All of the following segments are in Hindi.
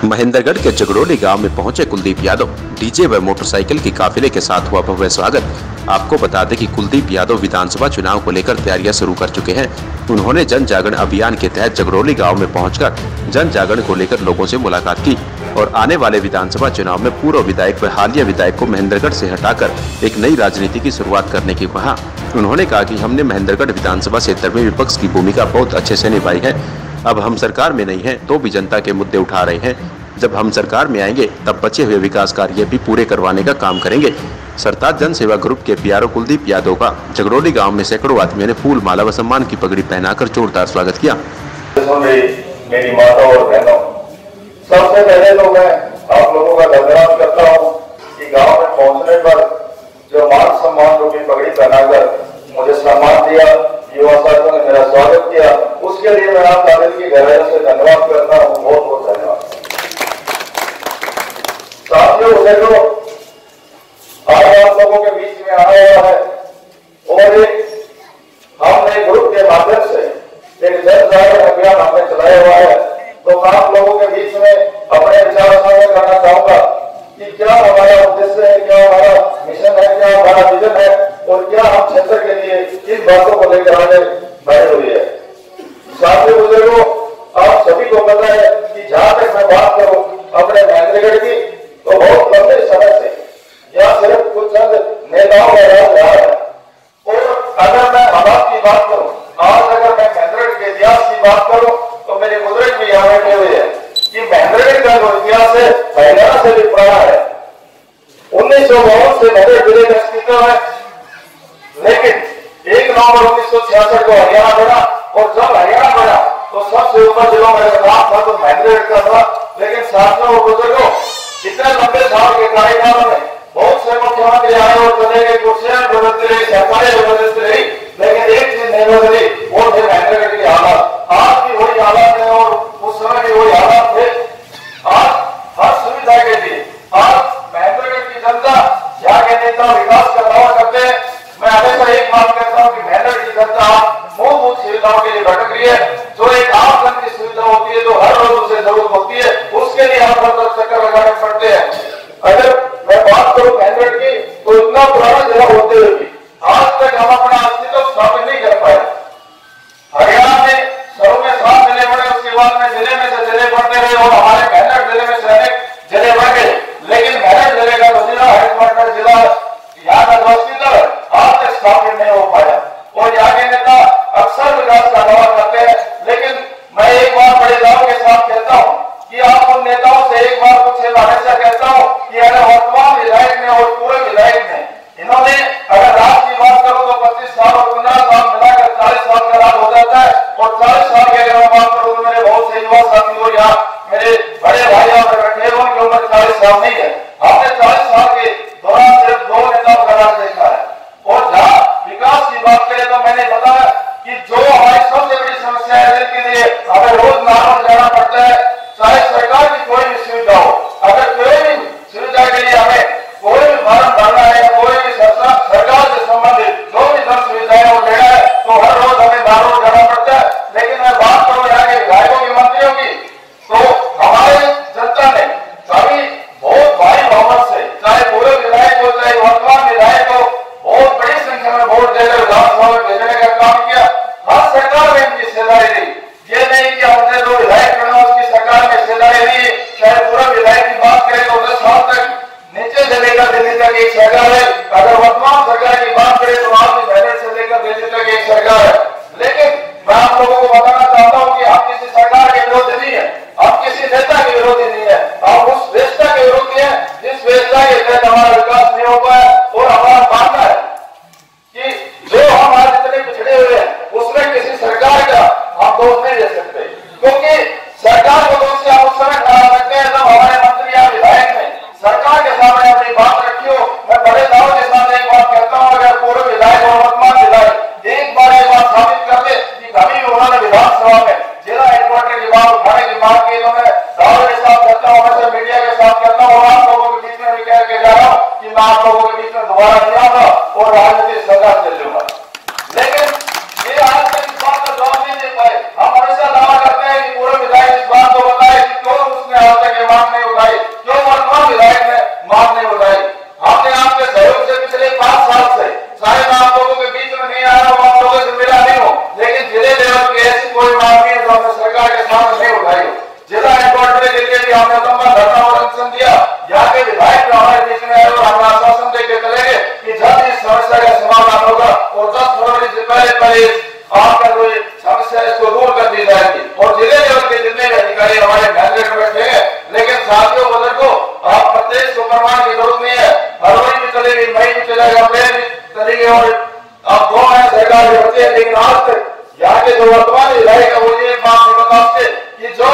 महेंद्रगढ़ के जगड़ोली गांव में पहुंचे कुलदीप यादव। डीजे व मोटरसाइकिल के काफिले के साथ हुआ भव्य स्वागत। आपको बता दें कि कुलदीप यादव विधानसभा चुनाव को लेकर तैयारियां शुरू कर चुके हैं। उन्होंने जन जागरण अभियान के तहत जगड़ोली गांव में पहुंचकर जन जागरण को लेकर लोगों से मुलाकात की और आने वाले विधानसभा चुनाव में पूर्व विधायक व हालिया विधायक को महेंद्रगढ़ से हटाकर एक नई राजनीति की शुरुआत करने की कहा। उन्होंने कहा कि हमने महेंद्रगढ़ विधानसभा क्षेत्र में विपक्ष की भूमिका बहुत अच्छे से निभाई है। अब हम सरकार में नहीं हैं तो भी जनता के मुद्दे उठा रहे हैं। जब हम सरकार में आएंगे तब बचे हुए विकास कार्य भी पूरे करवाने का काम करेंगे। सरताज जन सेवा ग्रुप के पीआरओ कुलदीप यादव का जगड़ोली गांव में सैकड़ों आदमियों ने फूल माला व सम्मान की पगड़ी पहनाकर जोरदार स्वागत किया। मेरी माता और बहनों, सबसे पहले तो मैं आप लोगों का धन्यवाद करता हूँ कि गांव में पहुंचने पर जो मान सम्मान रूपी पगड़ी पहनाकर मुझे सम्मान दिया, युवा साथियों ने मेरा स्वागत किया, उसके लिए मैं आप दिल की गहराई से धन्यवाद करता हूँ। बहुत बहुत धन्यवाद। साथियों, देखो आज आप लोगों के बीच में आया हुआ है और हमने ग्रुप के माध्यम से एक जन जागरण अभियान हमने चलाया हुआ है। तो मैं आप लोगों के बीच में अपने विचार साझा करना चाहूंगा कि क्या हमारा उद्देश्य है, क्या हमारा मिशन है, क्या हमारा विजन है और क्या हम क्षेत्र के लिए किन बातों को लेकर आगे बढ़े हुए हैं। साथियों बुजुर्गों, आप सभी को पता है कि जहां तक मैं बात करूं अपने महेंद्रगढ़ की, तो बहुत लंबे समय से यहाँ सिर्फ कुछ चंद नेताओं का राज रहा है। और अगर मैं आबाद की बात करूं, आज अगर मैं महेंद्रगढ़ के इतिहास की बात करूं तो मेरे बुजुर्ग भी यहाँ बैठे हुए हैं कि महेंद्रगढ़ का जो इतिहास है हरियाणा से भी पुराना है। 1952 से महेंद्रगढ़ जिले का अस्तित्व है, लेकिन 1 नवंबर 1966 को हरियाणा बना और जब हरियाणा बना तो सबसे ऊपर जिलों में नाम था तो महेंद्रगढ़ का था। लेकिन साथियों और बुजुर्गों, इतने लंबे साल के कार्यकाल में बहुत से मुख्यमंत्री आए और चले गए, कुर्सियां बदलती रही, सरकारें बदलती रही, लेकिन एक चीज नहीं बदली, वो थे महेंद्रगढ़ की हालात। आज भी वही हालात है और उस समय भी वही हालात थे। आज हर सुविधा के लिए आज महेंद्रगढ़ की जनता यहाँ के नेता विकास का दावा करते हैं। मैं हमेशा एक बात कहता हूँ कि महेंद्रगढ़ की जनता मूलभूत सुविधाओं के लिए भटक रही है। जो एक आम जन की सुविधा होती है, जो हर रोज उसे जरूरत होती है, उसके लिए हम हर चक्कर लगाने पड़ते हैं। अगर मैं बात करूं महेंद्रगढ़ की, तो इतना पुराना जिला होते हुए भी आज तक हम अपना अस्तित्व स्थापित नहीं कर पाए। हरियाणा में शुरू में 7 जिले बने, उसके बाद में जिले में से जिले बढ़ते रहे और हमारे महेंद्रगढ़ जिले में से अनेक जिले बढ़ गए, लेकिन महेंद्रगढ़ जिले का जो जिला हेडक्वार्टर जिला यहाँ का जो अस्तित्व है आज तक स्थापित नहीं हो पाया। और यहाँ के नेता अक्सर विकास का दावा करते हैं, लेकिन मैं एक बार बड़े दाव के साथ कहता हूँ कि आप उन नेताओं से एक बार पूछे, हमेशा कहता हूँ कि अगर वर्तमान विधायक ने और पूर्व विधायक ने इन्होंने अगर राज की बात करो तो 25 साल और 15 साल मिलाकर 40 साल का राज हो जाता है। और 40 साल की अगर मैं बात करूँ तो मेरे बहुत से युवा साथी और यहाँ मेरे बड़े भाई और बैठे उनकी उम्र 40 साल नहीं है। हमने 40 साल के दौरान सिर्फ 2 नेताओं का राज देखा है। और जहाँ विकास की बात करें तो मैंने बताया कि जो हमारी सबसे बड़ी समस्या है, जिसके लिए हमें रोज नाराज जाना पड़ता है, चाहे सरकार की कोई भी सुविधा हो, अगर कोई भी सुविधा के लिए हमें कोई भी फॉर्म भरना है, कोई भी सरकार से संबंधित जो भी जन सुविधाएं वो लेना है, तो हर रोज हमें नाराज जाना पड़ता है। लेकिन मैं बात करूं यहाँ के विधायकों की, मंत्रियों की, तो हमारे जनता ने सभी बहुत भारी बहुमत से, चाहे पूर्व विधायक हो चाहे वर्तमान विधायक हो, बहुत बड़ी संख्या में वोट देकर विधानसभा में भेजने का काम किया। हर सरकार में इनकी हिस्सेदारी रही। ये नहीं कि हमने जो विधायक चुना उसकी सरकार में हिस्सेदारी रही। चाहे पूरा विधायक की बात करें तो 10 साल तक नीचे से लेकर दिल्ली तक एक सरकार है। अगर वर्तमान सरकार की बात करें तो आज भी मेरठ से लेकर दिल्ली तक एक सरकार है। लेकिन मैं आप लोगों को बताना चाहता हूँ कि हम किसी सरकार के विरोधी नहीं है, हम किसी नेता के विरोधी नहीं है, हम उस व्यवस्था के विरोधी है जिस व्यवस्था के तहत हमारा विकास नहीं हो पाया। और हमारा मानना है कि जो हम आज इतने पिछड़े हुए हैं उसमें किसी सरकार का हम दोष नहीं दे सकते, क्योंकि सरकार को दोष से हम उस समय ठहरा सकते हैं जब हमारे मंत्री या विधायक ने सरकार के सामने अपनी बात रखी हो। मैं बड़े दाव के साथ एक बात कहता हूँ, अगर पूर्व विधायक और वर्तमान विधायक एक बार ये बात साबित कर दे कि कभी उन्होंने विधानसभा में जिला हेडक्वार्टर की बात उठाने की मांग की, तो मैं दाव के साथ करता हूँ, मैं मीडिया के साथ करता हूँ और आप लोगों के बीच में भी कह के जा रहा हूँ कि मैं आप लोगों के बीच में दोबारा नहीं आऊंगा और राजनीतिक संघर्ष चल लूंगा। लेकिन ये आज तक इस बात का जवाब नहीं दे पाए। हम हमेशा दावा करते हैं कि पूर्व विधायक इस बात को बताए कि क्यों उसने आज तक ये मांग वर्तमान विधायक है वो ये बात बता सकते कि जो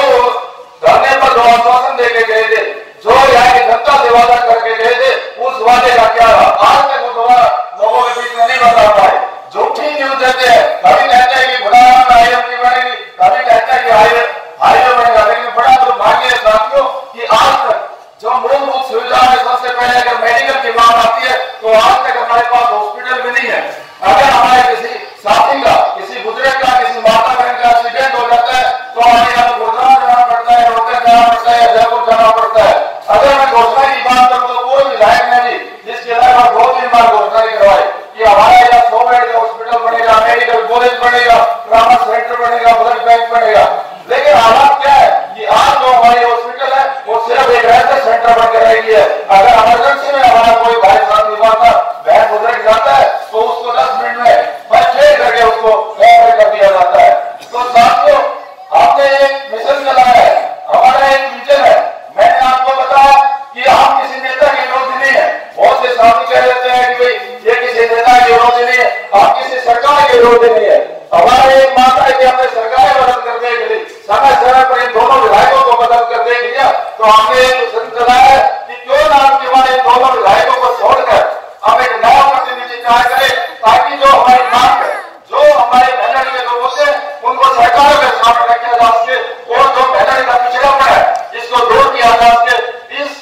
धरने पर जो आश्वासन देके गए थे, जो यहाँ की जनता से वादा करके गए थे, उस वादे का क्या रहा आज तक वो लोगों के बीच में नहीं बता पाए। झूठी न्यूज देते हैं, कभी कहते हैं कि बुढ़ाना में हाईवे बनेगी, कभी कहते हैं कि हाईवे बनेगा, लेकिन बड़ा दुर्भाग्य है साथियों कि आज तक जो मूलभूत सुविधा है, सबसे पहले अगर मेडिकल की बात आती है तो आज तक हमारे पास हॉस्पिटल भी नहीं है। अगर हमारे किसी साथी का, किसी बुजुर्ग का, किसी माता बहन का एक्सीडेंट हो जाता है तो हमें यहाँ गुड़गांव जाना पड़ता है, रोहतक जाना पड़ता है, जयपुर जाना पड़ता है। अगर मैं घोषणा की बात करूँ तो कोई विधायक ने भी जिसके अलावा 2-3 बार घोषणा करवाई कि हमारे यहाँ 100 बेड का हॉस्पिटल बनेगा, मेडिकल कॉलेज बनेगा, ट्रामा सेंटर बनेगा, ब्लड बैंक बनेगा। लेकिन हालात क्या है कि आज जो हमारी हॉस्पिटल है वो सिर्फ एक ऐसा सेंटर बनकर रह गई है। अगर इमरजेंसी में हमारा कोई भाई साहब बीमार था, बहन गुजर जाता है तो उसको 10 मिनट में फर्स्ट एड करके उसको रेफर कर दिया जाता है। तो साथियों, आपने एक मिशन चलाया है, हमारा एक विजन है। मैंने आपको बताया कि हम किसी नेता के विरोधी नहीं है। बहुत से साथी कह देते हैं कि भाई ये किसी नेता के विरोधी नहीं है, हम किसी सरकार के विरोधी नहीं है। हमारा एक मानना है कि हमने सरकार बदल करने के लिए समय समय पर इन दोनों विधायकों को बदल कर देख लिया, तो हमने एक मिशन चलाया है कि क्यों ना आपके हमारे दोनों विधायकों को छोड़कर हम एक नया प्रतिनिधि तैयार करें, ताकि जो हमारी मांग है, जो हमारे मेहनत के लोग होते हैं, उनको सरकार के सामने रखा जा सके और जो मेहनत का पिछड़ापन है इसको दूर किया जा सके। इस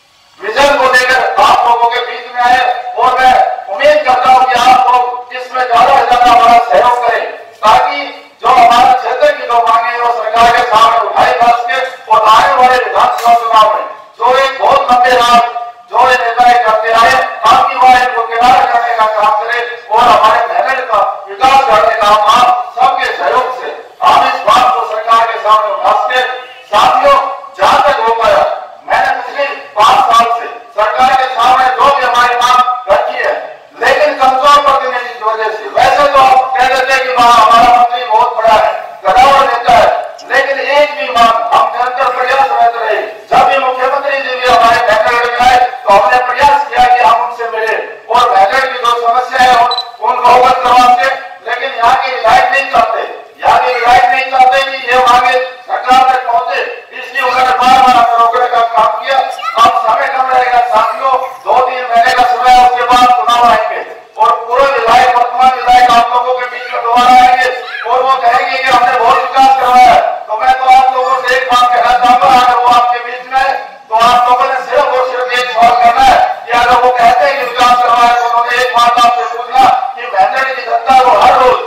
विजन को लेकर आप लोगों के बीच में आए और मैं उम्मीद करता हूँ कि आप लोग इसमें ज्यादा से ज्यादा हमारा सहयोग करें, ताकि जो हमारे क्षेत्र की जो मांगे हैं वो सरकार के सामने उठाई जा सके और आने वाले विधानसभा चुनाव में जो एक बहुत लंबे रात जो ये नेता करते आए, आपकी बार इनको किनारा करने का काम करे और हमारे मेहनत का विकास करने का आप सबके सहयोग से हम इस बात को सरकार के सामने उठा सके। साथियों, जहां तक हो पाया मैंने पिछले 5 साल से सरकार के सामने जो भी हमारी मांग रखी है, लेकिन कमजोर प्रतिनिधि की वजह से, वैसे तो आप कह देते हैं कि हमारा मंत्री बहुत बड़ा है, गदावर नेता है, लेकिन एक भी मांग हम निरंतर प्रयास रहते रहे। जब भी मुख्यमंत्री जी भी हमारे बैठक में आए तो हमने प्रयास किया कि हम उनसे मिले और बैठक की जो समस्या है उनको अवगत करवा सके, लेकिन यहाँ के विधायक नहीं चाहते, यहाँ के विधायक नहीं चाहते कि ये मांगे सरकार तक पहुंचे, इसलिए उन्होंने बार-बार हमें रोकने का काम किया। अब समय कम रहेगा साथियों, 2-3 महीने का समय है, उसके बाद चुनाव आएंगे और पूरे विधायक, वर्तमान विधायक आप लोगों के बीच में दोबारा आएंगे और वो कहेंगे कि हमने बहुत विकास करवाया है। तो मैं तो आप लोगों से एक बात कहना चाहूंगा, अगर वो आपके बीच में है तो आप लोगों ने सिर्फ और सिर्फ एक सवाल करना है कि अगर वो कहते हैं कि विकास करवाया तो उन्होंने एक बात आपसे पूछना कि मेहनत की जनता को हर रोज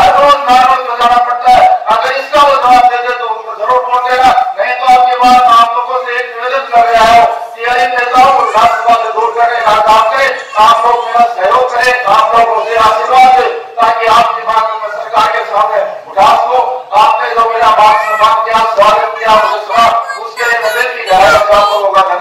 नाराज हो जाना पड़ता है। अगर इसका वो जवाब दे दे तो उनको जरूर वोट देना, नहीं तो आपके बाद आप लोगों से एक निवेदन कर रहा हूँ कि इन नेताओं को विधानसभा से दूर करने का काम करें, आप लोग मेरा सहयोग करें, आप लोग मुझे आशीर्वाद दें ताकि आपकी बात को मैं सरकार के सामने उठा सकूं। आपने जो मेरा बात सम्मान किया, स्वागत किया, मुझे सुना, उसके लिए मैं दिल की गहराई से आप लोगों का